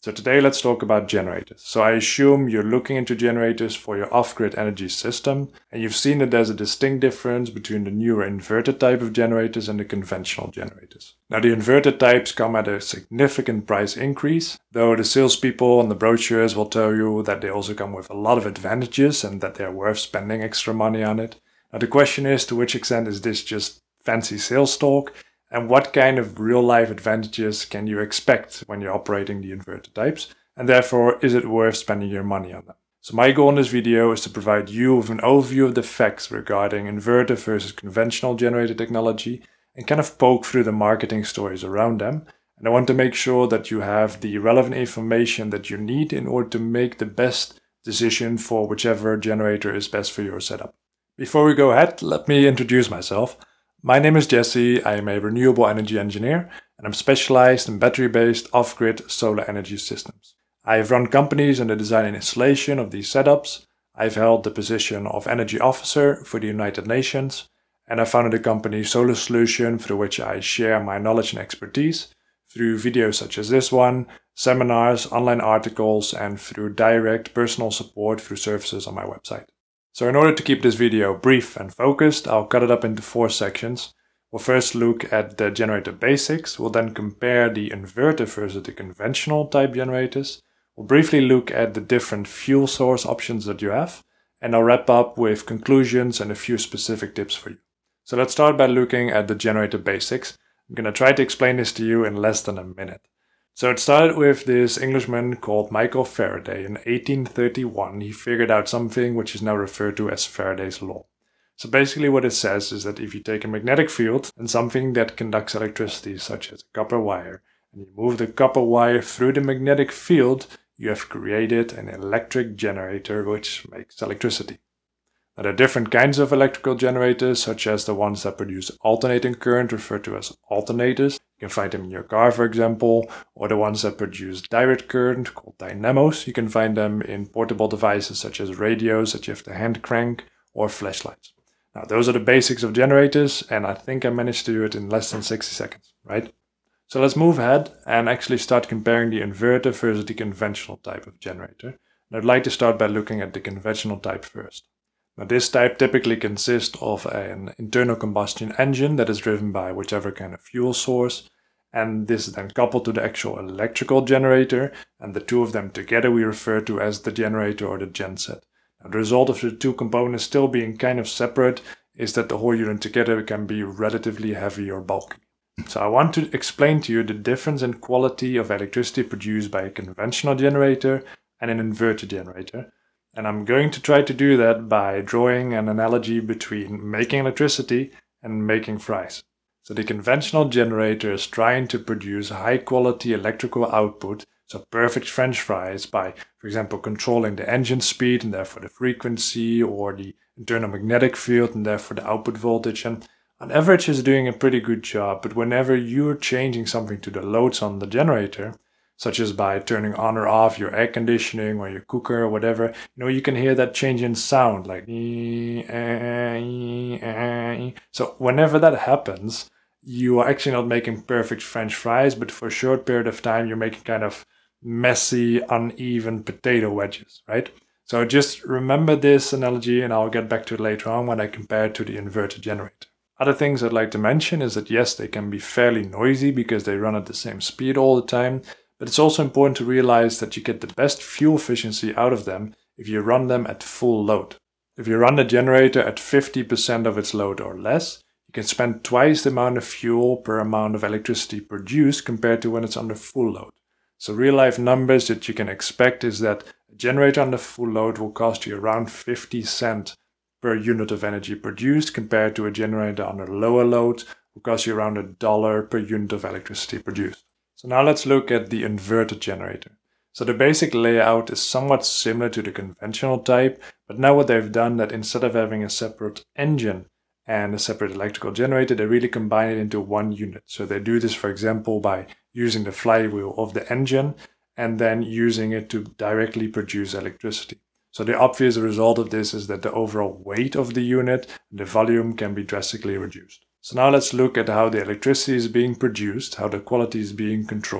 So today let's talk about generators. So I assume you're looking into generators for your off-grid energy system, and you've seen that there's a distinct difference between the newer inverter type of generators and the conventional generators. Now the inverter types come at a significant price increase, though the salespeople on the brochures will tell you that they also come with a lot of advantages and that they're worth spending extra money on it. Now the question is, to which extent is this just fancy sales talk? And what kind of real-life advantages can you expect when you're operating the inverter types? And therefore, is it worth spending your money on them? So my goal in this video is to provide you with an overview of the facts regarding inverter versus conventional generator technology and kind of poke through the marketing stories around them. And I want to make sure that you have the relevant information that you need in order to make the best decision for whichever generator is best for your setup. Before we go ahead, let me introduce myself. My name is Jesse, I am a renewable energy engineer, and I'm specialized in battery-based off-grid solar energy systems. I have run companies in the design and installation of these setups. I've held the position of energy officer for the United Nations, and I founded a company, Solar Solution, through which I share my knowledge and expertise through videos such as this one, seminars, online articles, and through direct personal support through services on my website. So in order to keep this video brief and focused, I'll cut it up into 4 sections. We'll first look at the generator basics, we'll then compare the inverter versus the conventional type generators, we'll briefly look at the different fuel source options that you have, and I'll wrap up with conclusions and a few specific tips for you. So let's start by looking at the generator basics. I'm going to try to explain this to you in less than a minute. So it started with this Englishman called Michael Faraday. In 1831, he figured out something which is now referred to as Faraday's law. So basically what it says is that if you take a magnetic field and something that conducts electricity, such as a copper wire, and you move the copper wire through the magnetic field, you have created an electric generator which makes electricity. Now, there are different kinds of electrical generators, such as the ones that produce alternating current, referred to as alternators. You can find them in your car, for example, or the ones that produce direct current, called dynamos. You can find them in portable devices such as radios that you have to hand crank, or flashlights. Now, those are the basics of generators, and I think I managed to do it in less than 60 seconds, right? So let's move ahead and actually start comparing the inverter versus the conventional type of generator. And I'd like to start by looking at the conventional type first. Now, this type typically consists of an internal combustion engine that is driven by whichever kind of fuel source, and this is then coupled to the actual electrical generator, and the two of them together we refer to as the generator or the genset. Now, the result of the two components still being kind of separate is that the whole unit together can be relatively heavy or bulky. So I want to explain to you the difference in quality of electricity produced by a conventional generator and an inverter generator. And I'm going to try to do that by drawing an analogy between making electricity and making fries. So the conventional generator is trying to produce high quality electrical output, so perfect French fries, by, for example, controlling the engine speed and therefore the frequency, or the internal magnetic field and therefore the output voltage. And on average is doing a pretty good job, but whenever you're changing something to the loads on the generator, such as by turning on or off your air conditioning or your cooker or whatever, you can hear that change in sound, like so whenever that happens, you are actually not making perfect French fries, but for a short period of time you're making kind of messy, uneven potato wedges, right? So just remember this analogy, and I'll get back to it later on when I compare it to the inverter generator. Other things I'd like to mention is that yes, they can be fairly noisy because they run at the same speed all the time, but it's also important to realize that you get the best fuel efficiency out of them if you run them at full load. If you run the generator at 50% of its load or less, you can spend twice the amount of fuel per amount of electricity produced compared to when it's under full load. So real life numbers that you can expect is that a generator under full load will cost you around 50 cents per unit of energy produced, compared to a generator under lower load will cost you around $1 per unit of electricity produced. So now let's look at the inverter generator. So the basic layout is somewhat similar to the conventional type, but now what they've done, that instead of having a separate engine and a separate electrical generator, they really combine it into one unit. So they do this, for example, by using the flywheel of the engine and then using it to directly produce electricity. So the obvious result of this is that the overall weight of the unit and the volume can be drastically reduced. So now let's look at how the electricity is being produced, how the quality is being controlled.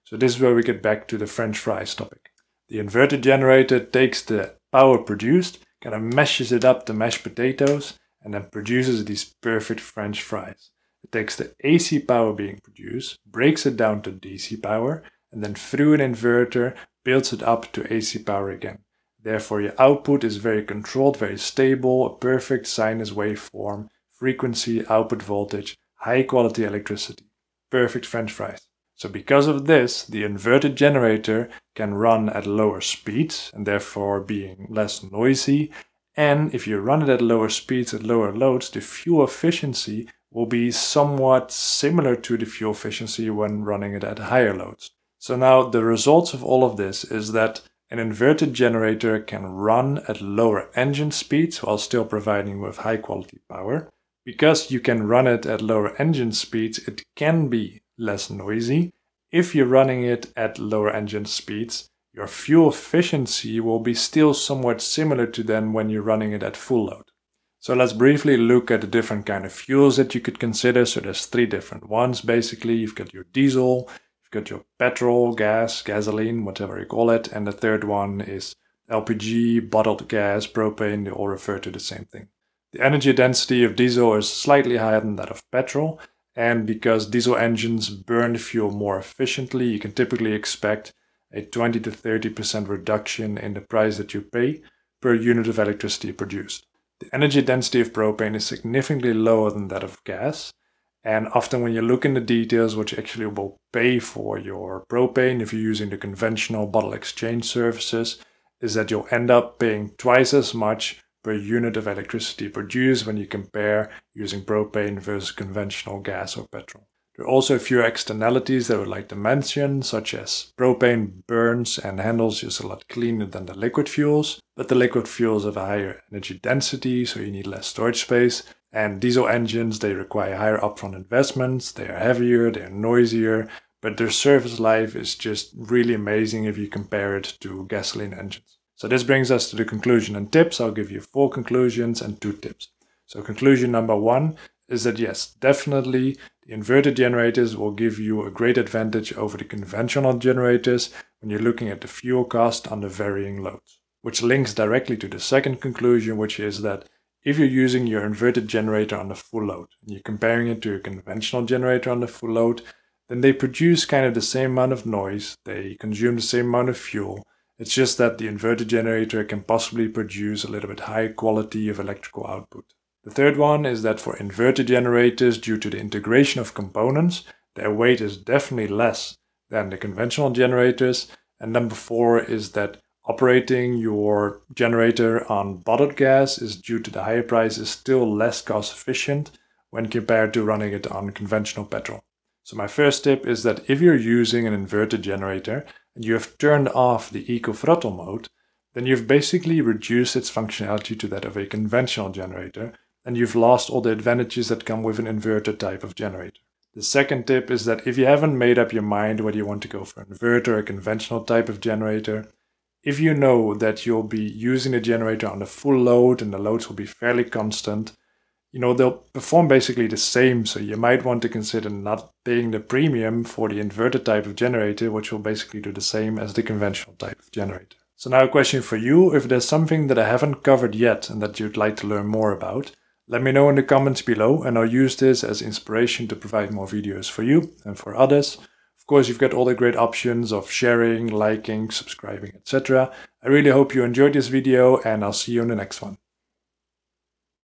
So this is where we get back to the French fries topic. The inverter generator takes the power produced, kind of mashes it up to mashed potatoes, and then produces these perfect French fries. It takes the AC power being produced, breaks it down to DC power, and then through an inverter builds it up to AC power again. Therefore your output is very controlled, very stable, a perfect sinus waveform, frequency, output voltage, high quality electricity. Perfect French fries. So because of this, the inverter generator can run at lower speeds and therefore being less noisy. And if you run it at lower speeds, at lower loads, the fuel efficiency will be somewhat similar to the fuel efficiency when running it at higher loads. So now the results of all of this is that an inverter generator can run at lower engine speeds while still providing with high quality power. Because you can run it at lower engine speeds, it can be less noisy. If you're running it at lower engine speeds, your fuel efficiency will be still somewhat similar to then when you're running it at full load. So let's briefly look at the different kind of fuels that you could consider. So there's 3 different ones basically. You've got your diesel, you've got your petrol, gas, gasoline, whatever you call it. And the third one is LPG, bottled gas, propane, they all refer to the same thing. The energy density of diesel is slightly higher than that of petrol. And because diesel engines burn the fuel more efficiently, you can typically expect a 20 to 30% reduction in the price that you pay per unit of electricity produced. The energy density of propane is significantly lower than that of gas. And often when you look in the details, what you actually will pay for your propane, if you're using the conventional bottle exchange services, is that you'll end up paying twice as much per unit of electricity produced when you compare using propane versus conventional gas or petrol. There are also a few externalities that I would like to mention, such as propane burns and handles just a lot cleaner than the liquid fuels, but the liquid fuels have a higher energy density, so you need less storage space. And diesel engines, they require higher upfront investments, they are heavier, they are noisier, but their service life is just really amazing if you compare it to gasoline engines. So this brings us to the conclusion and tips. I'll give you 4 conclusions and 2 tips. So conclusion number 1 is that yes, definitely the inverter generators will give you a great advantage over the conventional generators when you're looking at the fuel cost under varying loads. Which links directly to the second conclusion, which is that if you're using your inverter generator on the full load and you're comparing it to a conventional generator on the full load, then they produce kind of the same amount of noise, they consume the same amount of fuel. It's just that the inverter generator can possibly produce a little bit higher quality of electrical output. The third one is that for inverter generators, due to the integration of components, their weight is definitely less than the conventional generators. And number 4 is that operating your generator on bottled gas is due to the higher price is still less cost efficient when compared to running it on conventional petrol. So my first tip is that if you're using an inverter generator and you have turned off the eco throttle mode, then you've basically reduced its functionality to that of a conventional generator, and you've lost all the advantages that come with an inverter type of generator. The second tip is that if you haven't made up your mind whether you want to go for an inverter or a conventional type of generator, if you know that you'll be using the generator on the full load and the loads will be fairly constant, they'll perform basically the same, so you might want to consider not paying the premium for the inverter type of generator, which will basically do the same as the conventional type of generator. So now a question for you: if there's something that I haven't covered yet and that you'd like to learn more about, let me know in the comments below, and I'll use this as inspiration to provide more videos for you and for others. Of course, you've got all the great options of sharing, liking, subscribing, etc. I really hope you enjoyed this video, and I'll see you in the next one.